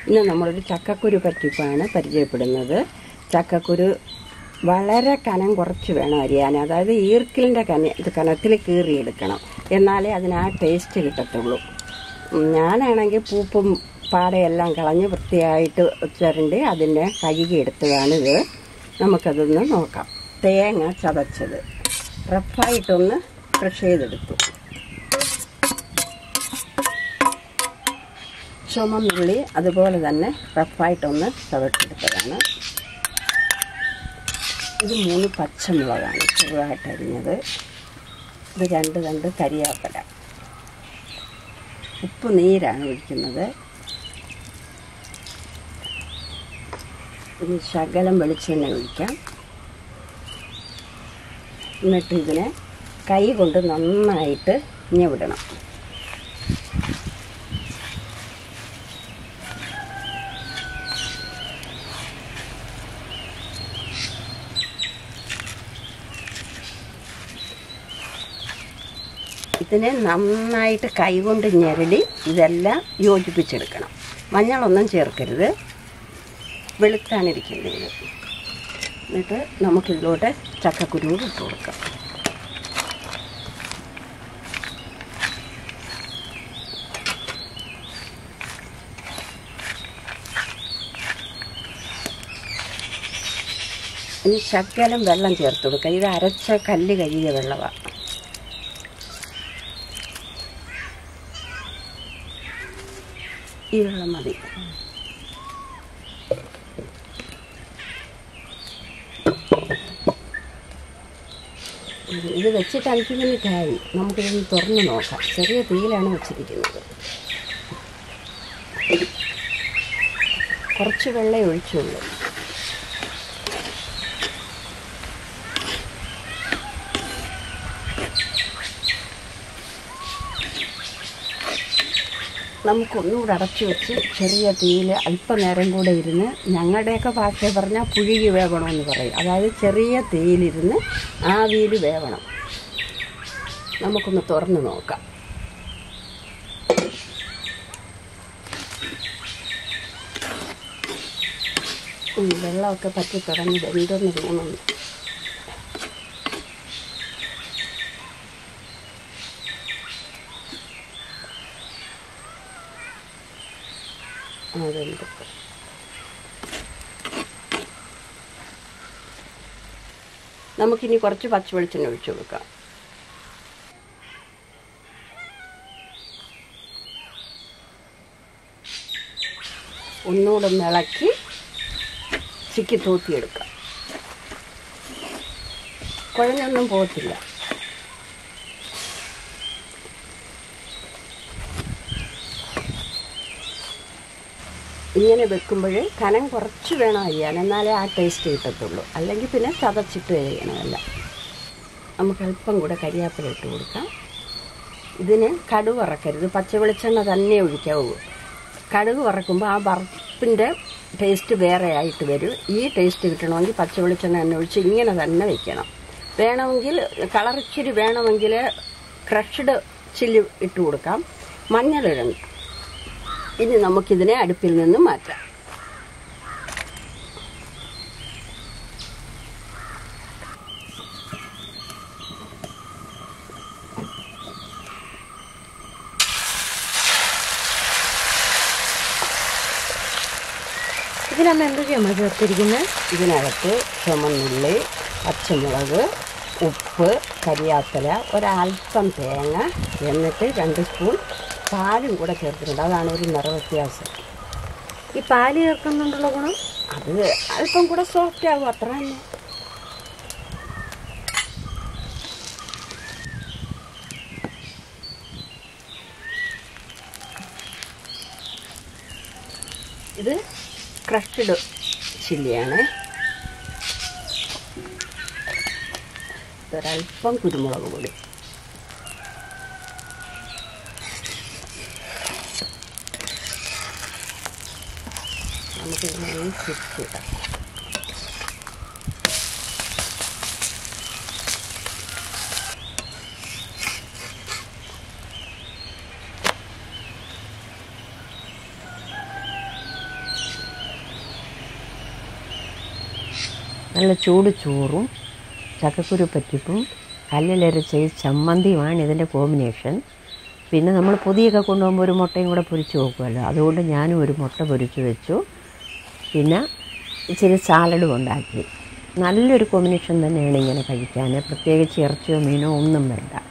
ഇന്ന് നമ്മളൊരു ചക്കക്കുരു പറ്റിപ്പാണ് പരിചയപ്പെടുന്നത്. ചക്കക്കുരു വളരെ കനം കുറച്ച് വേണം അരിയാൻ. അതായത് ഈർക്കിലിൻ്റെ കനത്തിൽ കീറിയെടുക്കണം. എന്നാലേ അതിന് ആ ടേസ്റ്റ് കിട്ടത്തുള്ളൂ. ഞാനാണെങ്കിൽ പൂപ്പും പാടയെല്ലാം കളഞ്ഞ് വൃത്തിയായിട്ട് ചുരണ്ടി അതിനെ കഴുകിയെടുത്തതാണിത്. നമുക്കതൊന്ന് നോക്കാം. തേങ്ങ ചതച്ചത് റഫായിട്ടൊന്ന് ക്രഷ് ചെയ്തെടുത്തു. ചുമന്നുള്ളി അതുപോലെ തന്നെ റഫായിട്ടൊന്ന് ചതച്ചെടുത്തതാണ്. ഇത് 3 പച്ചമുളകാണ് ചെറുതായിട്ട് അരിഞ്ഞത്. ഇത് 2 കരിയാപ്പല. ഉപ്പ് നീരാണ് ഒഴിക്കുന്നത്. ഇനി ശകലം വെളിച്ചെണ്ണ ഒഴിക്കാം. എന്നിട്ട് ഇതിനെ കൈ കൊണ്ട് നന്നായിട്ട് ഞെവിടണം. ഇതിനെ നന്നായിട്ട് കൈകൊണ്ട് ഞെരടി ഇതെല്ലാം യോജിപ്പിച്ചെടുക്കണം. മഞ്ഞളൊന്നും ചേർക്കരുത്, വെളുത്താണിരിക്കുന്നത്. എന്നിട്ട് നമുക്കിതിലോട്ട് ചക്കക്കുരു ഇട്ട് കൊടുക്കാം. ഇനി ശകലം വെള്ളം ചേർത്ത് കൊടുക്കാം. ഇത് അരച്ച കല്ല് കഴുകിയ വെള്ളമാണ്. ഈ വെള്ളം മതി. ഇത് വെച്ചിട്ട് 5 മിനിറ്റായി. നമുക്കിതൊന്ന് തുറന്ന് നോക്കാം. ചെറിയ തീയിലാണ് വെച്ചിരിക്കുന്നത്. കുറച്ച് വെള്ളം ഒഴിച്ചുള്ളൂ. നമുക്കൊന്നുകൂടെ അടച്ചു വെച്ച് ചെറിയ തീയിൽ അല്പനേരം കൂടെ ഇരുന്ന്, ഞങ്ങളുടെയൊക്കെ ഭാഷ പറഞ്ഞാൽ പുഴുകി വേവണമെന്ന് പറയും. അതായത് ചെറിയ തീയിലിരുന്ന് ആവിയിൽ വേവണം. നമുക്കൊന്ന് തുറന്ന് നോക്കാം. വെള്ളമൊക്കെ പറ്റി തുടങ്ങി വെന്തെന്ന് തോന്നുന്നു. അതുണ്ട്. നമുക്കിനി കുറച്ച് പച്ചവെളിച്ചെണ്ണ ഒഴിച്ചു കൊടുക്കാം. ഒന്നുകൂടെ ഇളക്കി ചിക്കി തൂത്തിയെടുക്കാം. കുഴഞ്ഞൊന്നും പോകത്തില്ല. ഇങ്ങനെ വെക്കുമ്പോൾ കനം കുറച്ച് വേണം അരിയാൻ, എന്നാലേ ആ ടേസ്റ്റ് കിട്ടത്തുള്ളൂ. അല്ലെങ്കിൽ പിന്നെ ചതച്ചിട്ട് കഴിയണമല്ല. നമുക്ക് അല്പം കൂടെ കരിയാപ്പില ഇട്ട് കൊടുക്കാം. ഇതിന് കടുക് വറക്കരുത്, പച്ചവെളിച്ചെണ്ണ തന്നെ ഒഴിക്കാവൂ. കടുക് വറക്കുമ്പോൾ ആ വറുപ്പിൻ്റെ ടേസ്റ്റ് വേറെ ആയിട്ട് വരും. ഈ ടേസ്റ്റ് കിട്ടണമെങ്കിൽ പച്ചവെളിച്ചെണ്ണ തന്നെ ഒഴിച്ച് ഇങ്ങനെ തന്നെ വെക്കണം. വേണമെങ്കിൽ കളർ ഇച്ചിരി വേണമെങ്കിൽ ക്രഷ്ഡ് ചില്ലി ഇട്ട് കൊടുക്കാം. മഞ്ഞളിടണം. ഇനി നമുക്കിതിനെ അടുപ്പിൽ നിന്ന് മാറ്റാം. ഇതിനമ്മ എന്തൊക്കെയാണ് ചേർത്തിരിക്കുന്നത്? ഇതിനകത്ത് ചുമന്നുള്ളി, പച്ചമുളക്, ഉപ്പ്, കരിയാപ്പില, ഒരൽപ്പം തേങ്ങ, എന്നിട്ട് 2 സ്പൂൺ പാലും കൂടെ ചേർത്തിട്ടുണ്ട്. അതാണ് ഒരു നിറവ്യത്യാസം. ഈ പാല് ചേർക്കുന്നുണ്ടുള്ള ഗുണം അത് അല്പം കൂടെ സോഫ്റ്റ് ആകും, അത്ര തന്നെ. ഇത് ക്രഷ്ഡ് ചില്ലിയാണ്. ഒരൽപ്പം കുരുമുളക് പൊടി. നമുക്കിതിനെ ചുറ്റിടാം. നല്ല ചൂട് ചോറും ചക്കക്കുരു പറ്റിപ്പും കല്ലിലരച്ച ഈ ചമ്മന്തിയുമാണ് ഇതിൻ്റെ കോമ്പിനേഷൻ. പിന്നെ നമ്മൾ പൊതിയൊക്കെ കൊണ്ടുപോകുമ്പോൾ ഒരു മുട്ടയും കൂടെ പൊരിച്ച് നോക്കുമല്ലോ, അതുകൊണ്ട് ഞാനും ഒരു മുട്ട പൊരിച്ച് വെച്ചു. പിന്നെ ഇച്ചിരി സാലഡും ഉണ്ടാക്കി. നല്ലൊരു കോമ്പിനേഷൻ തന്നെയാണ് ഇങ്ങനെ കഴിക്കാൻ. പ്രത്യേകിച്ച് ഇറച്ചിയോ മീനോ ഒന്നും വേണ്ട.